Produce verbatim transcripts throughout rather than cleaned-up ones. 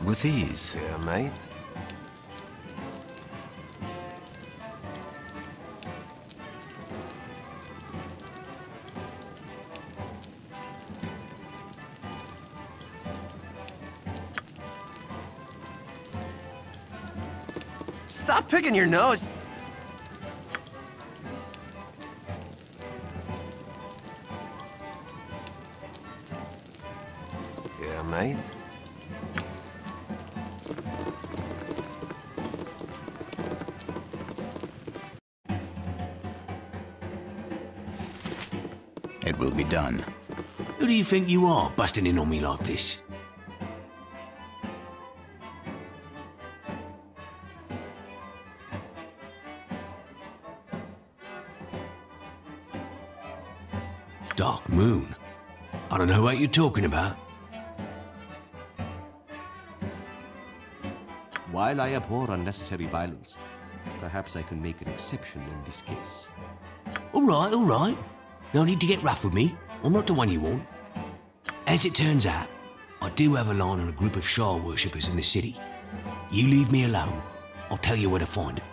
With ease, yeah, mate. Stop picking your nose! Yeah, mate. It will be done. Who do you think you are, busting in on me like this? Dark Moon? I don't know what you're talking about. While I abhor unnecessary violence, perhaps I can make an exception in this case. All right, all right. No need to get rough with me. I'm not the one you want. As it turns out, I do have a line on a group of Shah worshippers in the city. You leave me alone, I'll tell you where to find them.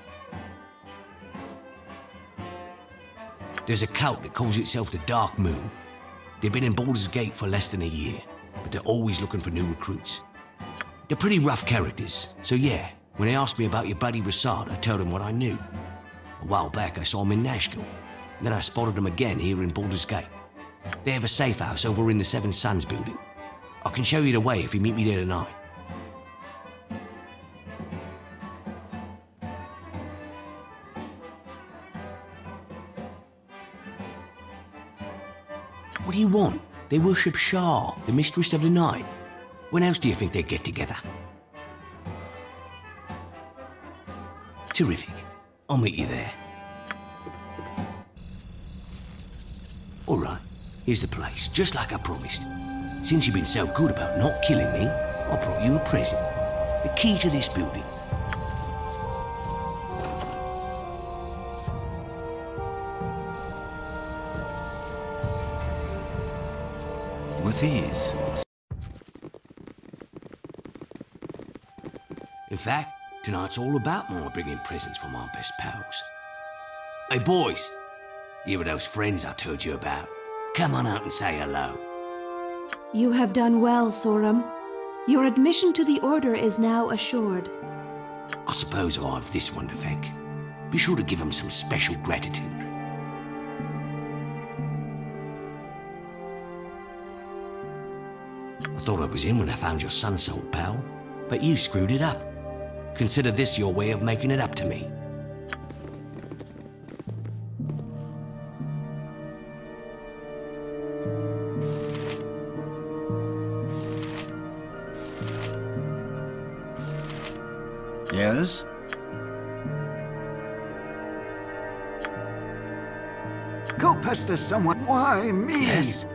There's a cult that calls itself the Dark Moon. They've been in Baldur's Gate for less than a year, but they're always looking for new recruits. They're pretty rough characters, so yeah, when they asked me about your buddy Rasaad, I told them what I knew. A while back I saw him in Nashville, and then I spotted them again here in Baldur's Gate. They have a safe house over in the Seven Suns building. I can show you the way if you meet me there tonight. What do you want? They worship Shah, the mistress of the night. When else do you think they'd get together? Terrific. I'll meet you there. All right, here's the place, just like I promised. Since you've been so good about not killing me, I brought you a present. The key to this building. With ease. In fact, tonight's all about my bringing presents for my best pals. Hey boys, you were those friends I told you about. Come on out and say hello. You have done well, Sorrem. Your admission to the Order is now assured. I suppose I've this one to thank. Be sure to give him some special gratitude. I thought I was in when I found your sun soul, pal, but you screwed it up. Consider this your way of making it up to me. Yes? Go pester someone. Why me? Yes.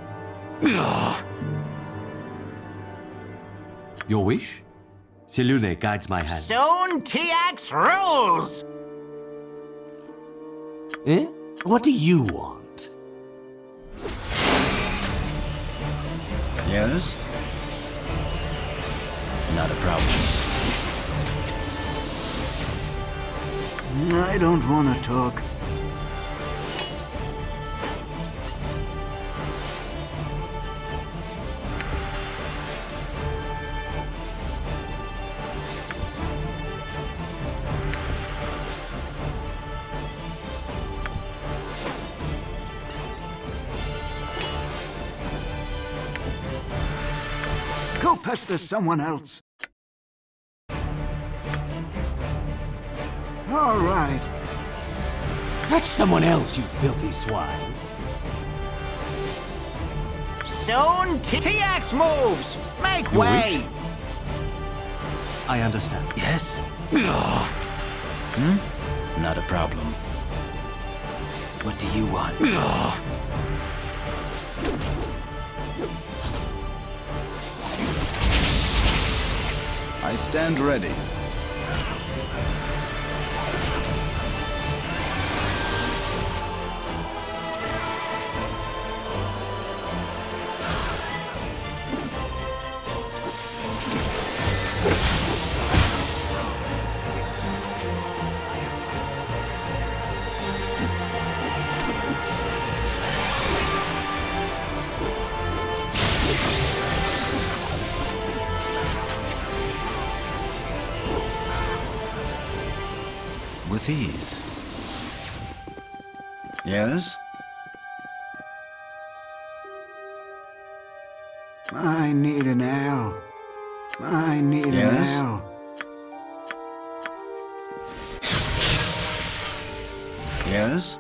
Your wish? Selune guides my hand. Soon Tiax rules! Eh? What do you want? Yes? Not a problem. I don't want to talk. Go pester someone else. All right. That's someone else, you filthy swine. Soon Tiax moves! Make Your way! wish? I understand. Yes? Hmm? Not a problem. What do you want? I stand ready. With ease. Yes? I need an L. I need Yes? an L. Yes?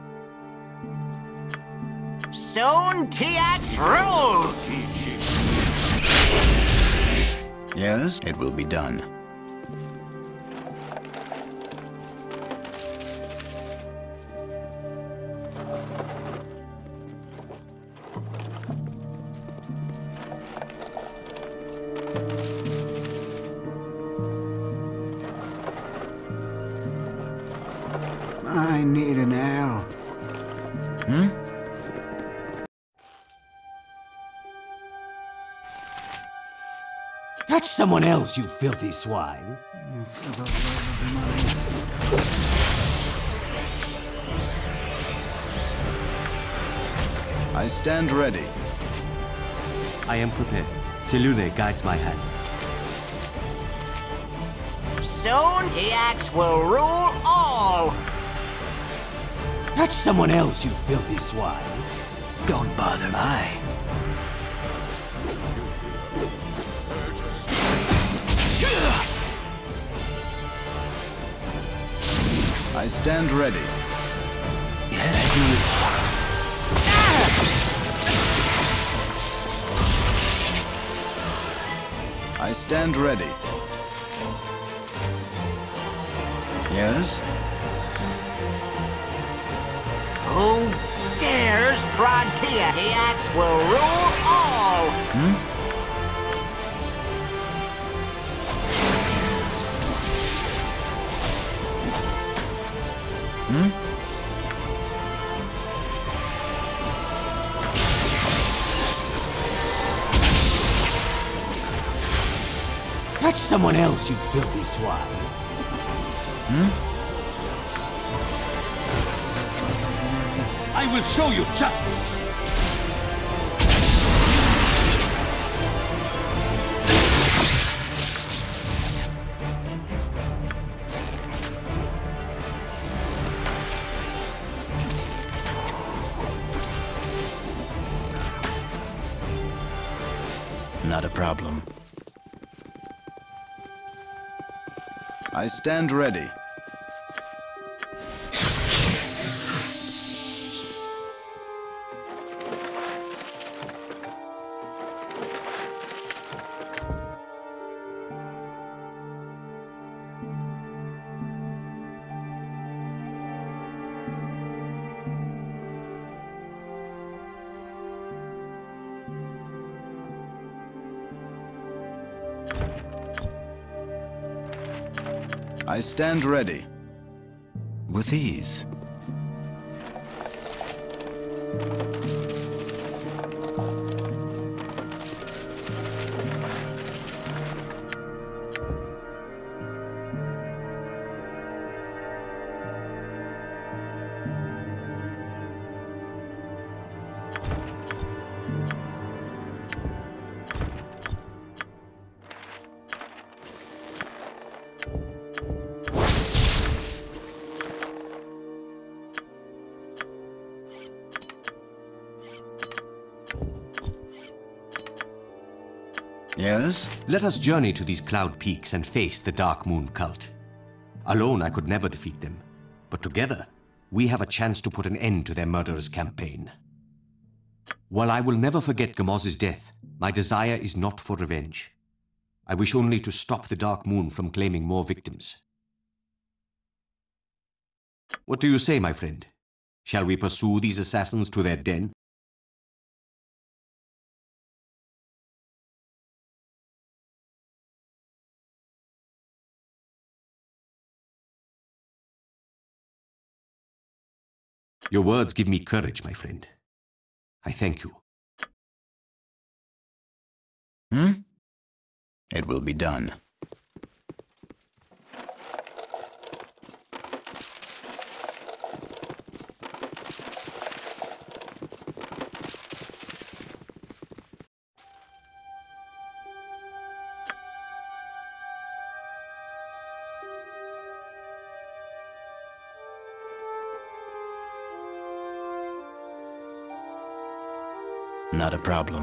Soon Tiax rules! Yes? It will be done. I need an L. Hmm? That's someone else, you filthy swine. I stand ready. I am prepared. Selune guides my hand. Soon Tiax will rule all! That's someone else, you filthy swine. Don't bother I. I stand ready. Yes, I do. I stand ready. Yes? Who dares prod Tiax? Tiax will rule all! Hmm? Hmm? That's someone else, you filthy swine. Hmm? I will show you justice. Not a problem. I stand ready. I stand ready. With ease. Yes? Let us journey to these cloud peaks and face the Dark Moon cult. Alone, I could never defeat them. But together, we have a chance to put an end to their murderous campaign. While I will never forget Gamoz's death, my desire is not for revenge. I wish only to stop the Dark Moon from claiming more victims. What do you say, my friend? Shall we pursue these assassins to their den? Your words give me courage, my friend. I thank you. Hmm? It will be done. Not a problem.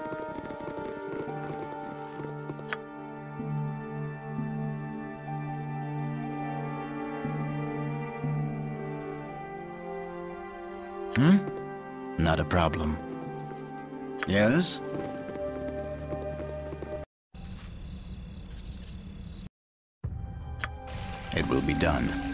Hmm? Not a problem. Yes? It will be done.